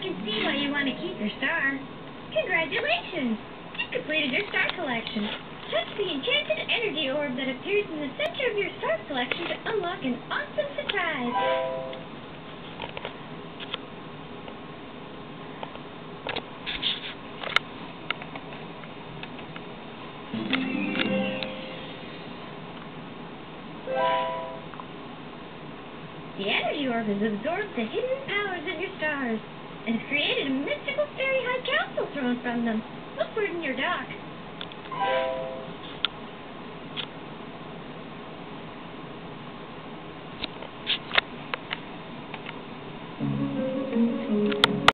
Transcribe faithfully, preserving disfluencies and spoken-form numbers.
can see why you want to keep your star. Congratulations! You've completed your star collection. Touch the enchanted energy orb that appears in the center of your star collection to unlock an awesome surprise. The energy orb has absorbed the hidden powers of your stars and has created a mystical fairy high council throne from them. Look for it in your dock.